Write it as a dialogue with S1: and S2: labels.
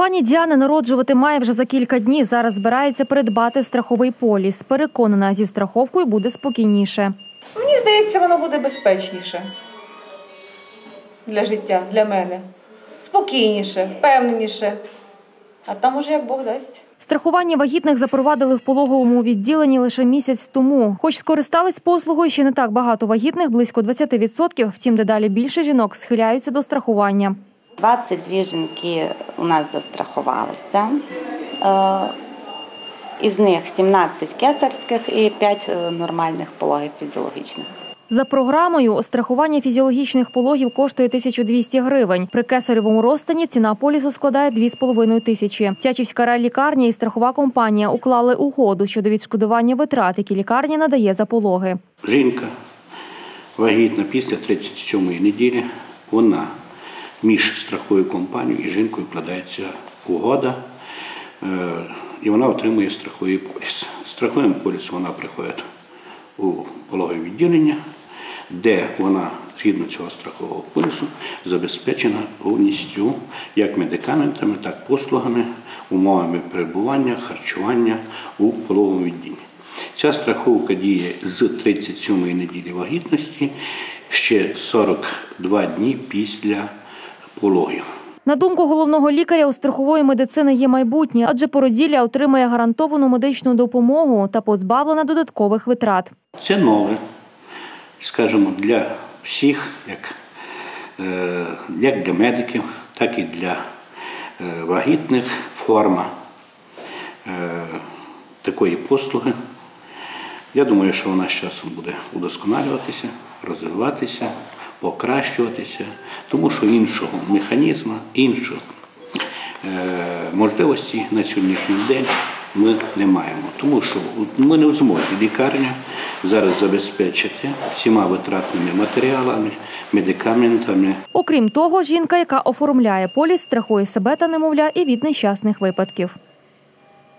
S1: Пані Діана народжувати має вже за кілька днів. Зараз збирається придбати страховий поліс. Переконана, зі страховкою буде спокійніше.
S2: Мені здається, воно буде безпечніше для життя, для мене. Спокійніше, впевненіше. А там уже як Бог дасть.
S1: Страхування вагітних запровадили в пологовому відділенні лише місяць тому. Хоч скористались послугою ще не так багато вагітних, близько 20%, втім дедалі більше жінок схиляються до страхування.
S3: 22 жінки у нас застрахувалися. Із них 17 кесарських і 5 нормальних пологів фізіологічних.
S1: За програмою страхування фізіологічних пологів коштує 1200 гривень. При кесаревому розтині ціна полісу складає 2500. Тячівська райлікарня і страхова компанія уклали угоду щодо відшкодування витрат, які лікарня надає за пологи.
S4: Жінка вагітна після 37-ї неділі, вона між страховою компанією і жінкою вкладається угода, і вона отримує страховий поліс. Страховим полісом вона приходить у пологове відділення, де вона, згідно цього страхового полісу, забезпечена повністю як медикаментами, так і послугами, умовами перебування, харчування у пологовому відділенні. Ця страховка діє з 37-ї неділі вагітності, ще 42 дні після пологів.
S1: На думку головного лікаря, у страхової медицини є майбутнє, адже породілля отримає гарантовану медичну допомогу та позбавлена додаткових витрат.
S4: Це нове, скажімо, для всіх, як для медиків, так і для вагітних форма такої послуги. Я думаю, що вона з часом буде удосконалюватися, розвиватися, покращуватися, тому що іншого механізму, іншої можливості на сьогоднішній день ми не маємо. Тому що ми не в змозі лікарня зараз забезпечити всіма витратними матеріалами, медикаментами.
S1: Окрім того, жінка, яка оформляє поліс, страхує себе та немовля і від нещасних випадків.